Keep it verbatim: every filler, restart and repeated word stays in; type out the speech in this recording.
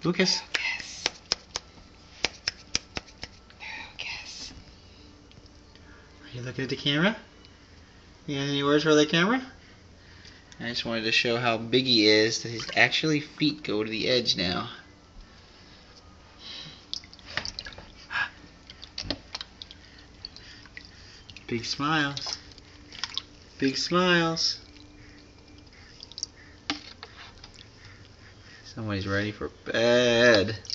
Lucas. Lucas. Lucas. Are you looking at the camera? You got any words for the camera? I just wanted to show how big he is, that his actually feet go to the edge now. Big smiles. Big smiles. Somebody's ready for bed.